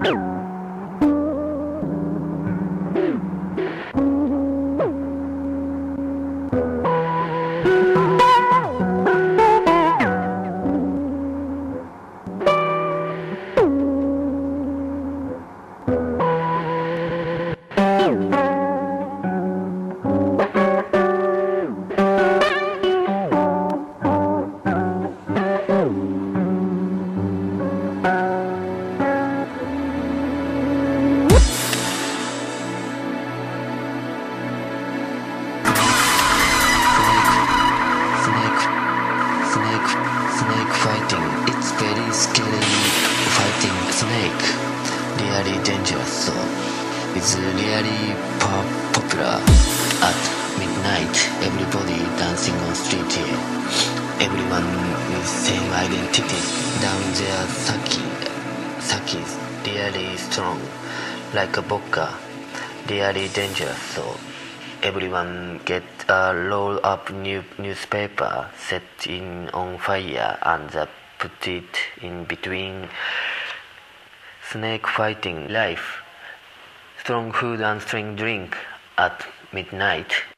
Snake fighting, it's very scary. Fighting snake, really dangerous. So it's really popular at midnight. Everybody dancing on street here. Everyone with same identity. Down there, Saki's really strong, like a vodka. Really dangerous. So everyone get a roll up newspaper, set in on fire, and put it in between. Snake fighting life. Strong food and strong drink at midnight.